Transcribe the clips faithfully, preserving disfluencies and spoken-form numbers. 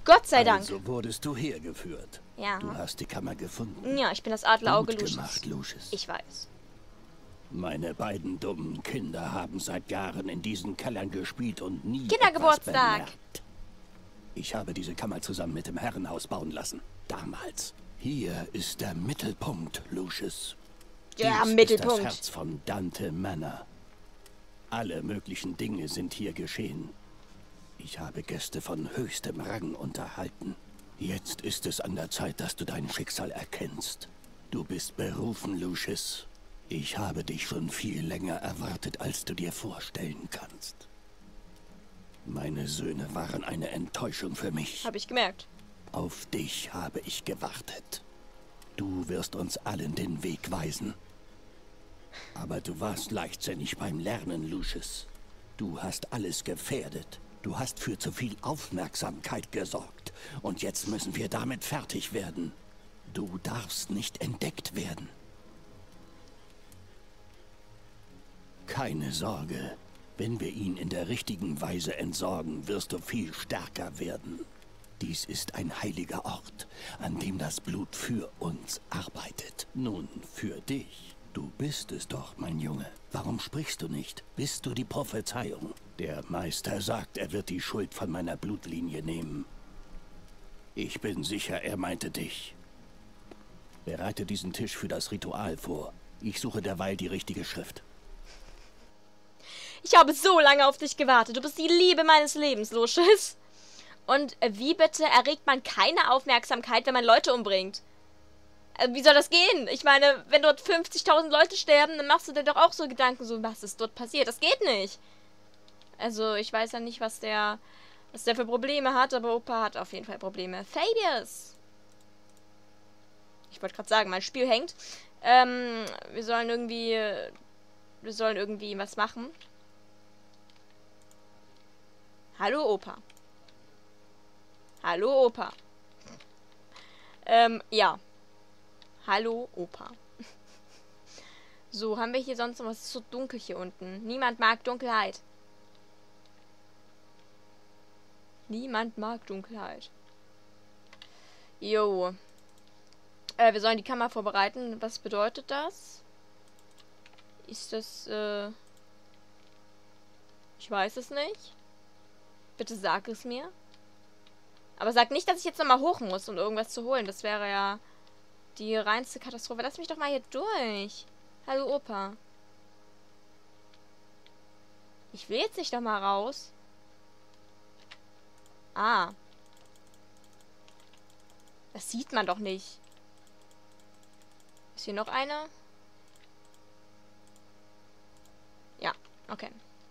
Gott sei Dank. Also wurdest du hergeführt. Ja. Du hast die Kammer gefunden. Ja, ich bin das Adlerauge Gut Lucius. gemacht, Lucius. Ich weiß. Meine beiden dummen Kinder haben seit Jahren in diesen Kellern gespielt und nie Kindergeburtstag. etwas bemerkt. Ich habe diese Kammer zusammen mit dem Herrenhaus bauen lassen. Damals. Hier ist der Mittelpunkt, Lucius. Ja, Dies Mittelpunkt. ist das Herz von Dante Manor. Alle möglichen Dinge sind hier geschehen. Ich habe Gäste von höchstem Rang unterhalten. Jetzt ist es an der Zeit, dass du dein Schicksal erkennst. Du bist berufen, Lucius. Ich habe dich schon viel länger erwartet, als du dir vorstellen kannst. Meine Söhne waren eine Enttäuschung für mich. Habe ich gemerkt. Auf dich habe ich gewartet. Du wirst uns allen den Weg weisen. Aber du warst leichtsinnig beim Lernen, Lucius. Du hast alles gefährdet. Du hast für zu viel Aufmerksamkeit gesorgt. Und jetzt müssen wir damit fertig werden. Du darfst nicht entdeckt werden. Keine Sorge. Wenn wir ihn in der richtigen Weise entsorgen, wirst du viel stärker werden. Dies ist ein heiliger Ort, an dem das Blut für uns arbeitet. Nun, für dich. Du bist es doch, mein Junge. Warum sprichst du nicht? Bist du die Prophezeiung? Der Meister sagt, er wird die Schuld von meiner Blutlinie nehmen. Ich bin sicher, er meinte dich. Bereite diesen Tisch für das Ritual vor. Ich suche derweil die richtige Schrift. Ich habe so lange auf dich gewartet. Du bist die Liebe meines Lebens, Lucius. Und äh, wie bitte erregt man keine Aufmerksamkeit, wenn man Leute umbringt? Äh, wie soll das gehen? Ich meine, wenn dort fünfzigtausend Leute sterben, dann machst du dir doch auch so Gedanken, so, was ist dort passiert? Das geht nicht. Also, ich weiß ja nicht, was der, was der für Probleme hat, aber Opa hat auf jeden Fall Probleme. Fabius! Ich wollte gerade sagen, mein Spiel hängt. Ähm, wir sollen irgendwie, wir sollen irgendwie was machen. Hallo, Opa. Hallo, Opa. Ähm, ja. Hallo, Opa. So, haben wir hier sonst noch was? Es ist so dunkel hier unten. Niemand mag Dunkelheit. Niemand mag Dunkelheit. Jo. Äh, wir sollen die Kammer vorbereiten. Was bedeutet das? Ist das, äh... Ich weiß es nicht. Bitte sag es mir. Aber sag nicht, dass ich jetzt nochmal hoch muss, um irgendwas zu holen. Das wäre ja die reinste Katastrophe. Lass mich doch mal hier durch. Hallo, Opa. Ich will jetzt nicht nochmal raus. Ah. Das sieht man doch nicht. Ist hier noch eine? Ja, okay.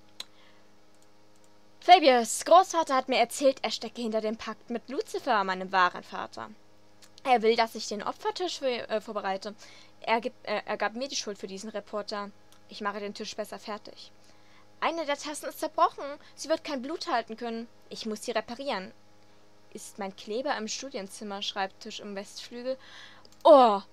Fabius Großvater hat mir erzählt, er stecke hinter dem Pakt mit Lucifer, meinem wahren Vater. Er will, dass ich den Opfertisch für, äh, vorbereite. Er, gibt, äh, er gab mir die Schuld für diesen Reporter. Ich mache den Tisch besser fertig. Eine der Tassen ist zerbrochen. Sie wird kein Blut halten können. Ich muss sie reparieren. Ist mein Kleber im Studienzimmer, Schreibtisch im Westflügel. Oh!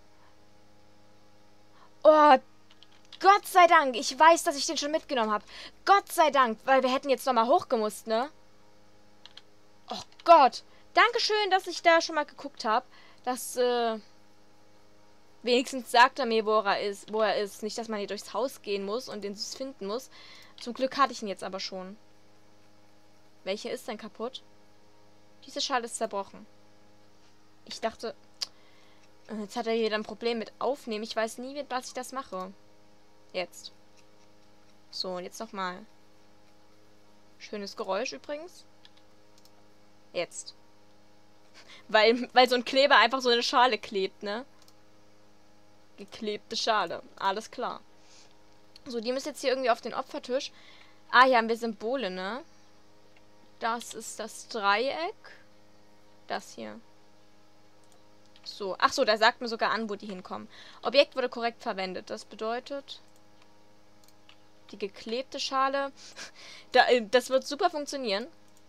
Oh, Gott sei Dank. Ich weiß, dass ich den schon mitgenommen habe. Gott sei Dank, weil wir hätten jetzt nochmal hochgemusst, ne? Oh Gott. Dankeschön, dass ich da schon mal geguckt habe. Dass, äh... wenigstens sagt er mir, wo er ist. Wo er ist. Nicht, dass man hier durchs Haus gehen muss und den finden muss. Zum Glück hatte ich ihn jetzt aber schon. Welche ist denn kaputt? Diese Schale ist zerbrochen. Ich dachte... Jetzt hat er hier ein Problem mit Aufnehmen. Ich weiß nie, mit was ich das mache. Jetzt. So, und jetzt nochmal. Schönes Geräusch übrigens. Jetzt. Weil, weil so ein Kleber einfach so eine Schale klebt, ne? Geklebte Schale. Alles klar. So, die müssen jetzt hier irgendwie auf den Opfertisch. Ah, hier haben wir Symbole, ne? Das ist das Dreieck. Das hier. So. Ach so, da sagt mir sogar an, wo die hinkommen. Objekt wurde korrekt verwendet. Das bedeutet... Die geklebte Schale. da, das wird super funktionieren.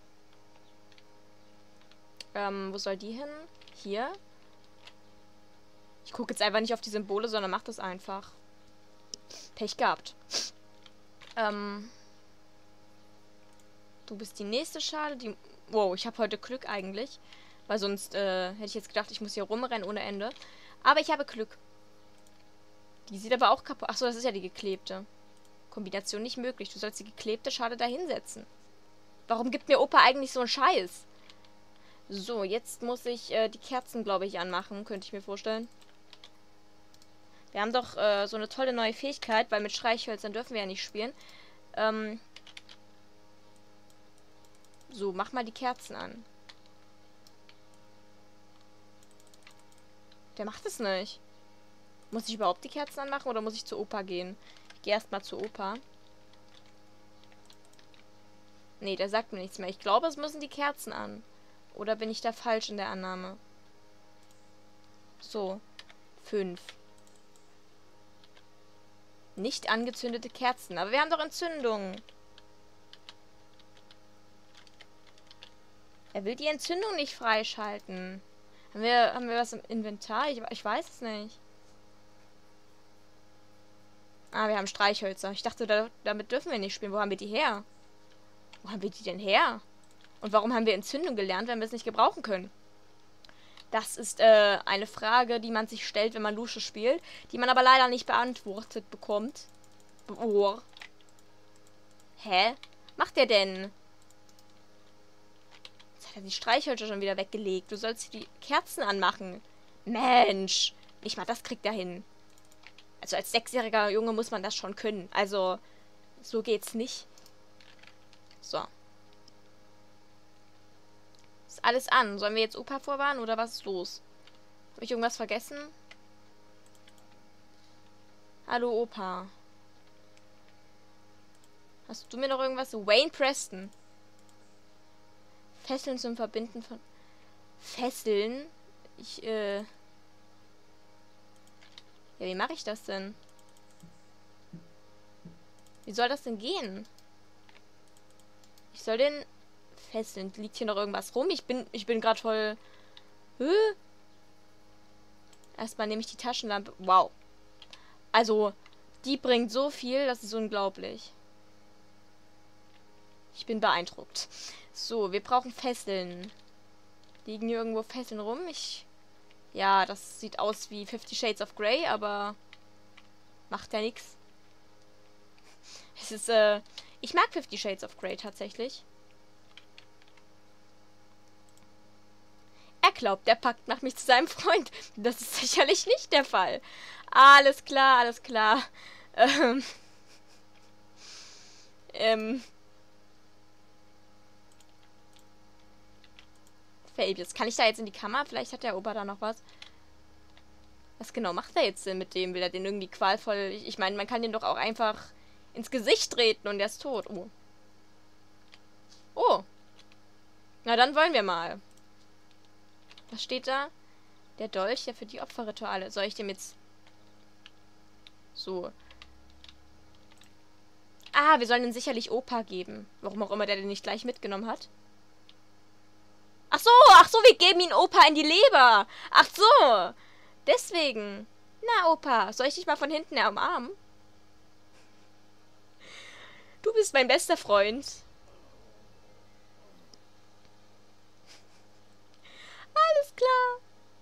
Ähm, wo soll die hin? Hier. Ich gucke jetzt einfach nicht auf die Symbole, sondern mach das einfach. Pech gehabt. Ähm. Du bist die nächste Schale. Die... Wow, ich habe heute Glück eigentlich. Weil sonst äh, hätte ich jetzt gedacht, ich muss hier rumrennen ohne Ende. Aber ich habe Glück. Die sieht aber auch kaputt. Achso, das ist ja die geklebte. Kombination nicht möglich. Du sollst die geklebte Schale da hinsetzen. Warum gibt mir Opa eigentlich so einen Scheiß? So, jetzt muss ich äh, die Kerzen, glaube ich, anmachen. Könnte ich mir vorstellen. Wir haben doch äh, so eine tolle neue Fähigkeit, weil mit Streichhölzern dürfen wir ja nicht spielen. Ähm... So, mach mal die Kerzen an. Der macht es nicht. Muss ich überhaupt die Kerzen anmachen oder muss ich zu Opa gehen? Ich gehe erstmal zu Opa. Nee, der sagt mir nichts mehr. Ich glaube, es müssen die Kerzen an. Oder bin ich da falsch in der Annahme? So. Fünf. Nicht angezündete Kerzen. Aber wir haben doch Entzündung. Er will die Entzündung nicht freischalten. Haben wir, haben wir was im Inventar? Ich, ich weiß es nicht. Ah, wir haben Streichhölzer. Ich dachte, da, damit dürfen wir nicht spielen. Wo haben wir die her? Wo haben wir die denn her? Und warum haben wir Entzündung gelernt, wenn wir es nicht gebrauchen können? Das ist äh, eine Frage, die man sich stellt, wenn man Lusche spielt, die man aber leider nicht beantwortet bekommt. Oh. Hä? Macht der denn? Hat er die Streichhölzer schon wieder weggelegt. Du sollst die Kerzen anmachen. Mensch. Nicht mal das kriegt er hin. Also als sechsjähriger Junge muss man das schon können. Also, so geht's nicht. So. Ist alles an. Sollen wir jetzt Opa vorwarnen oder was ist los? Habe ich irgendwas vergessen? Hallo Opa. Hast du mir noch irgendwas? Wayne Preston. Fesseln zum Verbinden von... Fesseln? Ich, äh... Ja, wie mache ich das denn? Wie soll das denn gehen? Ich soll den fesseln. Liegt hier noch irgendwas rum? Ich bin, ich bin gerade voll... Hä? Erstmal nehme ich die Taschenlampe. Wow. Also, die bringt so viel, das ist unglaublich. Ich bin beeindruckt. So, wir brauchen Fesseln. Liegen hier irgendwo Fesseln rum? Ich... Ja, das sieht aus wie Fifty Shades of Grey, aber... Macht ja nichts. Es ist, äh... Ich mag Fifty Shades of Grey tatsächlich. Er glaubt, der Pakt macht mich zu seinem Freund. Das ist sicherlich nicht der Fall. Alles klar, alles klar. Ähm... Ähm... Fabius. Kann ich da jetzt in die Kammer? Vielleicht hat der Opa da noch was. Was genau macht er jetzt denn mit dem? Will er den irgendwie qualvoll... Ich, ich meine, man kann den doch auch einfach ins Gesicht treten und der ist tot. Oh. Oh. Na, dann wollen wir mal. Was steht da? Der Dolch, ja, für die Opferrituale. Soll ich dem jetzt... So. Ah, wir sollen den sicherlich Opa geben. Warum auch immer der den nicht gleich mitgenommen hat. Ach so, ach so, wir geben ihn Opa in die Leber. Ach so. Deswegen. Na, Opa, soll ich dich mal von hinten umarmen? Du bist mein bester Freund. Alles klar.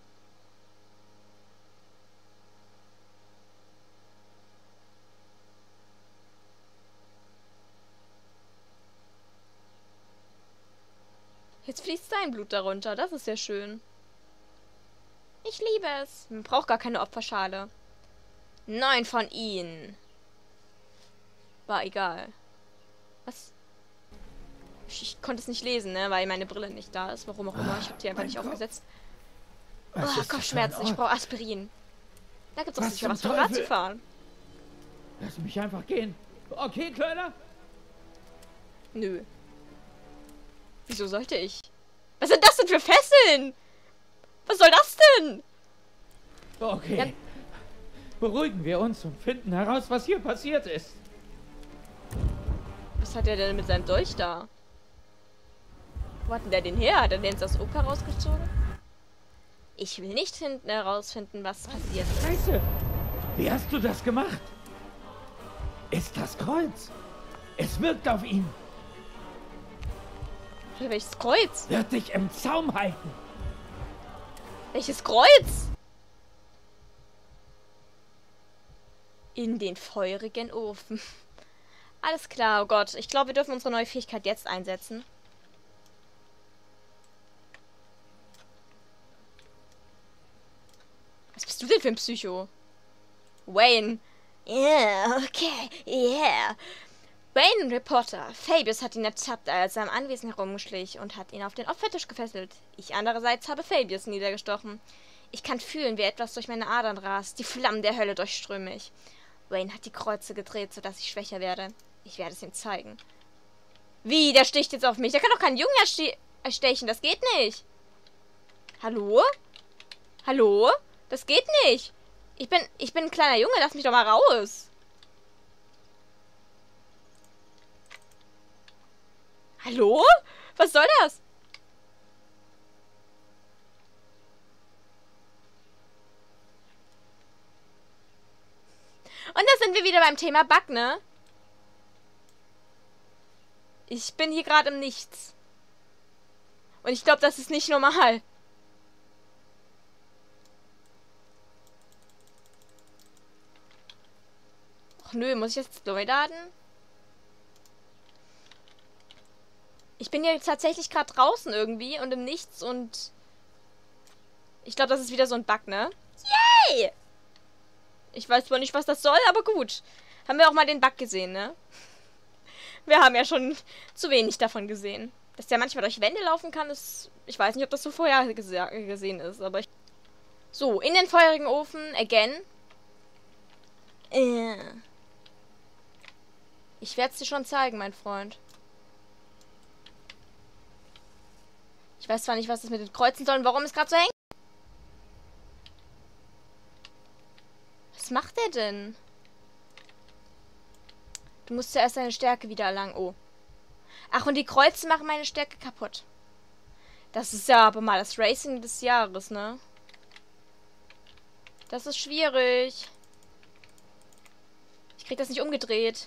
Jetzt fließt sein Blut darunter. Das ist ja schön. Ich liebe es. Man braucht gar keine Opferschale. Neun von ihnen. War egal. Was? Ich, ich konnte es nicht lesen, ne? Weil meine Brille nicht da ist. Warum auch immer. Ich habe die einfach nicht aufgesetzt. Oh, Kopfschmerzen. Ich brauche Aspirin. Da gibt es doch sicher was für Rad zu fahren. Lass mich einfach gehen. Okay, Kleiner? Nö. Wieso sollte ich? Was sind das denn für Fesseln? Was soll das denn? Okay. Ja. Beruhigen wir uns und finden heraus, was hier passiert ist. Was hat er denn mit seinem Dolch da? Wo hat denn der den her? Hat er den jetzt aus Opa rausgezogen? Ich will nicht hinten herausfinden, was passiert ist. Scheiße! Wie hast du das gemacht? Ist das Kreuz? Es wirkt auf ihn. Welches Kreuz? Wird dich im Zaum halten. Welches Kreuz? In den feurigen Ofen. Alles klar, oh Gott. Ich glaube, wir dürfen unsere neue Fähigkeit jetzt einsetzen. Was bist du denn für ein Psycho? Wayne. Yeah, okay, yeah. Wayne Reporter. Fabius hat ihn ertappt, als er am Anwesen herumschlich und hat ihn auf den Opfertisch gefesselt. Ich andererseits habe Fabius niedergestochen. Ich kann fühlen, wie etwas durch meine Adern rast. Die Flammen der Hölle durchströmen mich. Wayne hat die Kreuze gedreht, sodass ich schwächer werde. Ich werde es ihm zeigen. Wie? Der sticht jetzt auf mich. Der kann doch keinen Jungen erste erstechen. Das geht nicht. Hallo? Hallo? Das geht nicht. Ich bin, ich bin ein kleiner Junge. Lass mich doch mal raus. Hallo? Was soll das? Und da sind wir wieder beim Thema Bug, ne? Ich bin hier gerade im Nichts. Und ich glaube, das ist nicht normal. Ach nö, muss ich jetzt neu laden? Ich bin jetzt tatsächlich gerade draußen irgendwie und im Nichts und... Ich glaube, das ist wieder so ein Bug, ne? Yay! Ich weiß zwar nicht, was das soll, aber gut. Haben wir auch mal den Bug gesehen, ne? Wir haben ja schon zu wenig davon gesehen. Dass der manchmal durch Wände laufen kann, ist... Ich weiß nicht, ob das so vorher gese- gesehen ist, aber ich... So, in den feurigen Ofen, again. Äh. Ich werde es dir schon zeigen, mein Freund. Ich weiß zwar nicht, was das mit den Kreuzen soll und warum es gerade so hängt. Was macht der denn? Du musst zuerst deine Stärke wieder erlangen. Oh. Ach, und die Kreuze machen meine Stärke kaputt. Das ist ja aber mal das Racing des Jahres, ne? Das ist schwierig. Ich krieg das nicht umgedreht.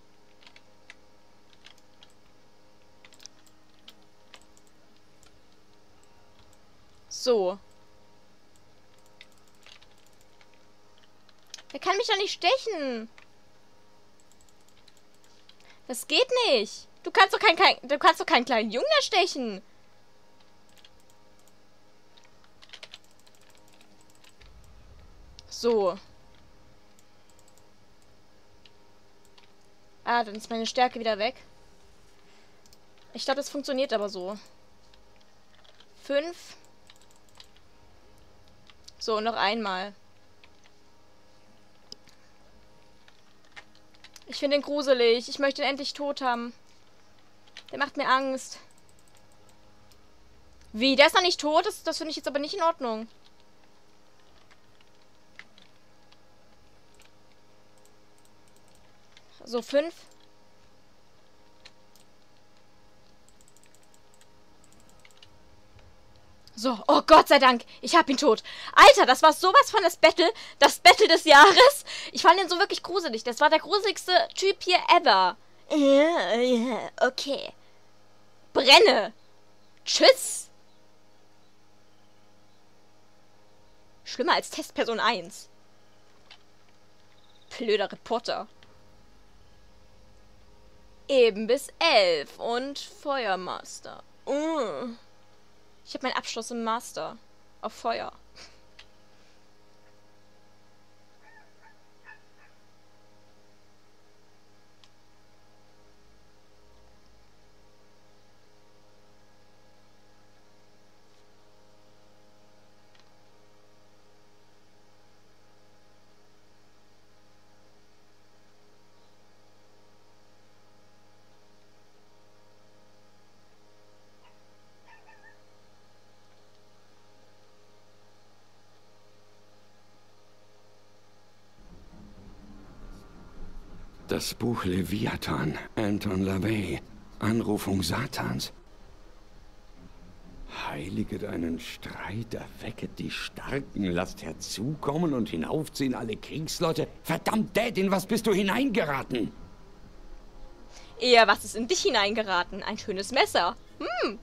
So. Der kann mich doch nicht stechen. Das geht nicht. Du kannst doch keinen kein, du kannst doch keinen kleinen Jungen erstechen. So. Ah, dann ist meine Stärke wieder weg. Ich glaube, das funktioniert aber so. Fünf. So, noch einmal. Ich finde ihn gruselig. Ich möchte ihn endlich tot haben. Der macht mir Angst. Wie? Der ist noch nicht tot? Das, das finde ich jetzt aber nicht in Ordnung. So, fünf. So, oh Gott sei Dank, ich hab ihn tot. Alter, das war sowas von das Battle, das Battle des Jahres. Ich fand ihn so wirklich gruselig. Das war der gruseligste Typ hier ever. Ja, ja, okay. Brenne. Tschüss. Schlimmer als Testperson eins. Blöder Reporter. Eben bis elf und Feuermaster. Uh. Ich habe meinen Abschluss im Master. Auf Feuer. Das Buch Leviathan, Anton LaVey, Anrufung Satans. Heilige deinen Streit, erwecket die Starken, lasst herzukommen und hinaufziehen alle Kriegsleute. Verdammt, Dädin, was bist du hineingeraten? Eher, was ist in dich hineingeraten? Ein schönes Messer. Hm.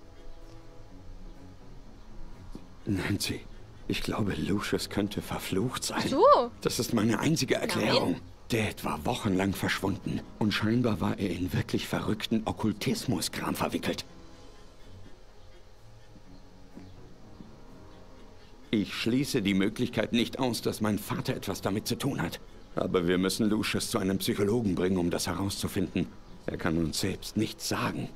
Nancy, ich glaube, Lucius könnte verflucht sein. So. Das ist meine einzige Erklärung. Nein. Dad war wochenlang verschwunden und scheinbar war er in wirklich verrückten Okkultismuskram verwickelt. Ich schließe die Möglichkeit nicht aus, dass mein Vater etwas damit zu tun hat. Aber wir müssen Lucius zu einem Psychologen bringen, um das herauszufinden. Er kann uns selbst nichts sagen.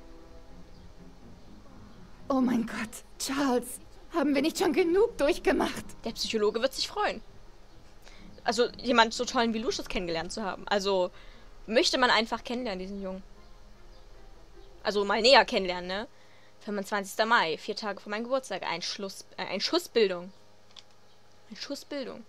Oh mein Gott, Charles, haben wir nicht schon genug durchgemacht? Der Psychologe wird sich freuen. Also, jemand so tollen wie Lucius kennengelernt zu haben. Also, möchte man einfach kennenlernen, diesen Jungen. Also, mal näher kennenlernen, ne? fünfundzwanzigster Mai, vier Tage vor meinem Geburtstag. Ein Schluss, äh, ein Schussbildung. Ein Schussbildung.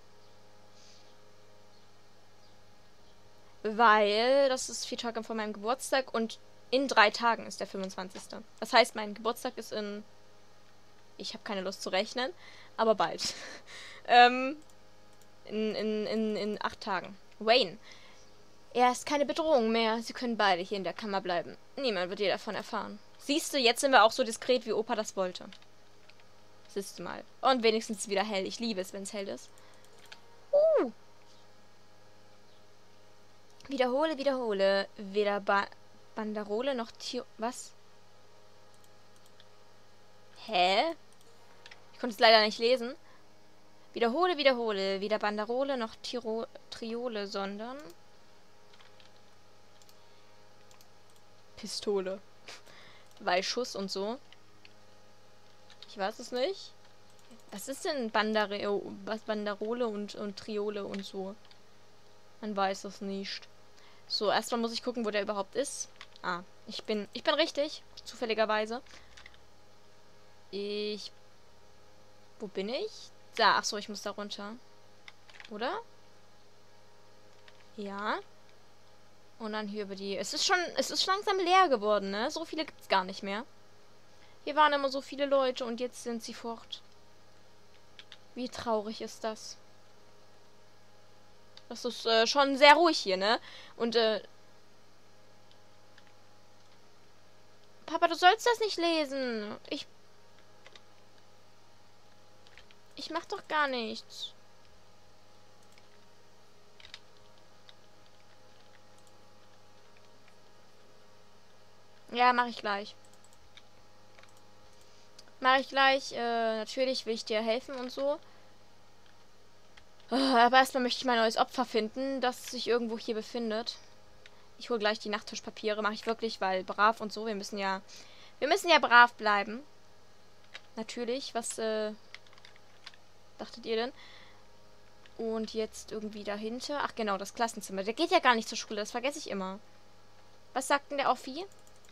Weil, das ist vier Tage vor meinem Geburtstag und in drei Tagen ist der fünfundzwanzigste Das heißt, mein Geburtstag ist in... Ich habe keine Lust zu rechnen, aber bald. ähm... In, in, in, in acht Tagen. Wayne. Er ist keine Bedrohung mehr. Sie können beide hier in der Kammer bleiben. Niemand wird je davon erfahren. Siehst du, jetzt sind wir auch so diskret, wie Opa das wollte. Siehst du mal. Und wenigstens wieder hell. Ich liebe es, wenn es hell ist. Uh. Wiederhole, wiederhole. Weder ba Banderole noch Tier... Was? Hä? Ich konnte es leider nicht lesen. Wiederhole, wiederhole. Weder Banderole noch Tiro Triole, sondern... Pistole. Weil Schuss und so. Ich weiß es nicht. Was ist denn Bandare was Banderole und, und Triole und so? Man weiß es nicht. So, erstmal muss ich gucken, wo der überhaupt ist. Ah, ich bin... Ich bin richtig. Zufälligerweise. Ich... Wo bin ich? Da, ach so, ich muss da runter. Oder? Ja. Und dann hier über die... Es ist schon... Es ist langsam leer geworden, ne? So viele gibt's gar nicht mehr. Hier waren immer so viele Leute und jetzt sind sie fort. Wie traurig ist das? Das ist äh, schon sehr ruhig hier, ne? Und, äh... Papa, du sollst das nicht lesen. Ich... Ich mach doch gar nichts. Ja, mache ich gleich. Mache ich gleich. Äh, natürlich will ich dir helfen und so. Aber erstmal möchte ich mein neues Opfer finden, das sich irgendwo hier befindet. Ich hole gleich die Nachttischpapiere. Mache ich wirklich, weil brav und so. Wir müssen ja... Wir müssen ja brav bleiben. Natürlich. Was, äh... dachtet ihr denn? Und jetzt irgendwie dahinter. Ach genau, das Klassenzimmer. Der geht ja gar nicht zur Schule. Das vergesse ich immer. Was sagt denn der Offi?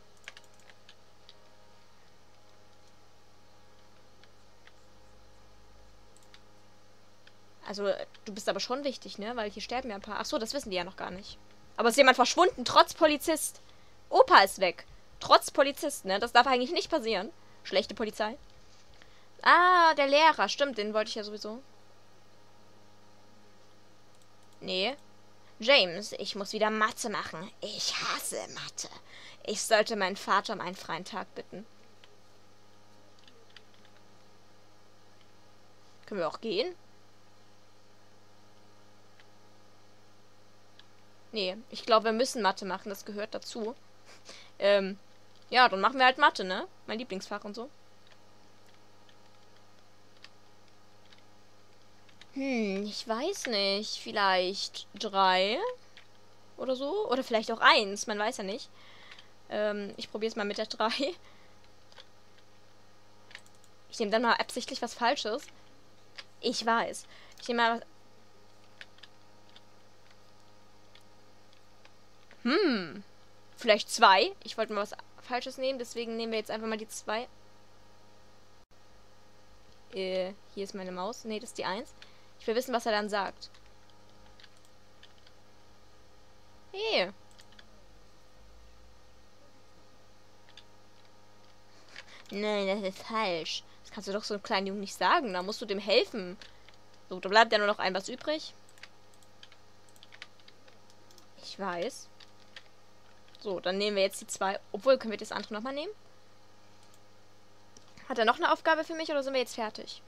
Also, du bist aber schon wichtig, ne? Weil hier sterben ja ein paar. Ach so, das wissen die ja noch gar nicht. Aber es ist jemand verschwunden, trotz Polizist. Opa ist weg. Trotz Polizist, ne? Das darf eigentlich nicht passieren. Schlechte Polizei. Ah, der Lehrer. Stimmt, den wollte ich ja sowieso. Nee. James, ich muss wieder Mathe machen. Ich hasse Mathe. Ich sollte meinen Vater um einen freien Tag bitten. Können wir auch gehen? Nee, ich glaube, wir müssen Mathe machen. Das gehört dazu. ähm, ja, dann machen wir halt Mathe, ne? Mein Lieblingsfach und so. Hm, ich weiß nicht. Vielleicht drei oder so. Oder vielleicht auch eins. Man weiß ja nicht. Ähm, ich probiere es mal mit der drei. Ich nehme dann mal absichtlich was Falsches. Ich weiß. Ich nehme mal was... Hm. Vielleicht zwei. Ich wollte mal was Falsches nehmen, deswegen nehmen wir jetzt einfach mal die zwei. Äh, hier ist meine Maus. Ne, das ist die eins. Ich will wissen, was er dann sagt. Hey. Nein, das ist falsch. Das kannst du doch so einem kleinen Jungen nicht sagen. Da musst du dem helfen. So, da bleibt ja nur noch ein was übrig. Ich weiß. So, dann nehmen wir jetzt die zwei. Obwohl, können wir das andere nochmal nehmen? Hat er noch eine Aufgabe für mich oder sind wir jetzt fertig?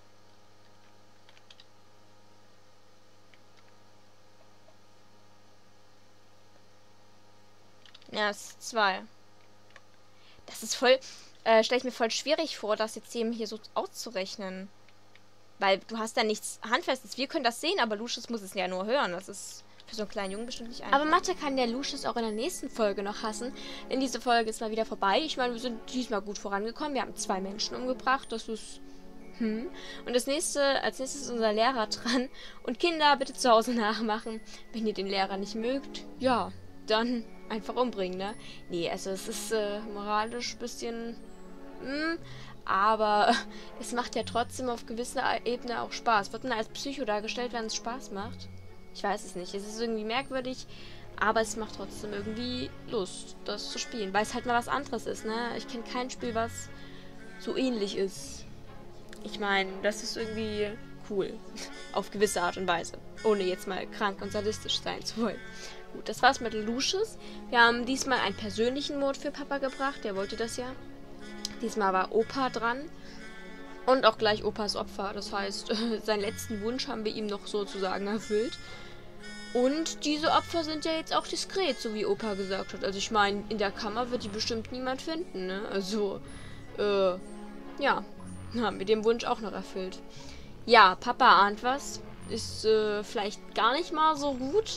Ja, es ist zwei. Das ist voll, äh, stelle ich mir voll schwierig vor, das jetzt eben hier so auszurechnen. Weil du hast da nichts Handfestes. Wir können das sehen, aber Lucius muss es ja nur hören. Das ist für so einen kleinen Jungen bestimmt nicht einfach. Aber Mathe kann der Lucius auch in der nächsten Folge noch hassen. Denn diese Folge ist mal wieder vorbei. Ich meine, wir sind diesmal gut vorangekommen. Wir haben zwei Menschen umgebracht. Das ist... Hm. Und das nächste, als nächstes ist unser Lehrer dran. Und Kinder, bitte zu Hause nachmachen. Wenn ihr den Lehrer nicht mögt, ja, dann einfach umbringen, ne? Nee, also es ist äh, moralisch ein bisschen... Hm, aber es macht ja trotzdem auf gewisser Ebene auch Spaß. Wird denn als Psycho dargestellt, wenn es Spaß macht? Ich weiß es nicht. Es ist irgendwie merkwürdig, aber es macht trotzdem irgendwie Lust, das zu spielen. Weil es halt mal was anderes ist, ne? Ich kenne kein Spiel, was so ähnlich ist. Ich meine, das ist irgendwie cool. Auf gewisse Art und Weise. Ohne jetzt mal krank und sadistisch sein zu wollen. Gut, das war's mit Lucius. Wir haben diesmal einen persönlichen Mod für Papa gebracht. Der wollte das ja. Diesmal war Opa dran. Und auch gleich Opas Opfer. Das heißt, seinen letzten Wunsch haben wir ihm noch sozusagen erfüllt. Und diese Opfer sind ja jetzt auch diskret, so wie Opa gesagt hat. Also ich meine, in der Kammer wird die bestimmt niemand finden, ne? Also, äh, ja, haben wir den Wunsch auch noch erfüllt. Ja, Papa ahnt was. Ist äh, vielleicht gar nicht mal so gut.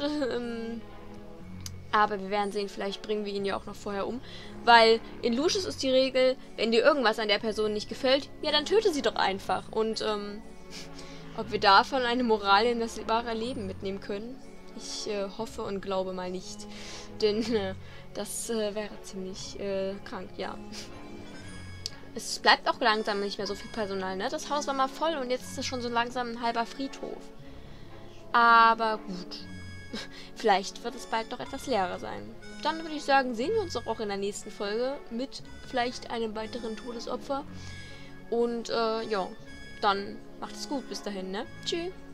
Aber wir werden sehen, vielleicht bringen wir ihn ja auch noch vorher um. Weil in Lucius ist die Regel, wenn dir irgendwas an der Person nicht gefällt, ja, dann töte sie doch einfach. Und, ähm, ob wir davon eine Moral in das wahre Leben mitnehmen können, ich äh, hoffe und glaube mal nicht. Denn äh, das äh, wäre ziemlich äh, krank, ja. Es bleibt auch langsam nicht mehr so viel Personal, ne? Das Haus war mal voll und jetzt ist es schon so langsam ein halber Friedhof. Aber gut. Vielleicht wird es bald noch etwas leerer sein. Dann würde ich sagen, sehen wir uns doch auch in der nächsten Folge mit vielleicht einem weiteren Todesopfer. Und äh, ja, dann macht es gut bis dahin, ne? Tschüss.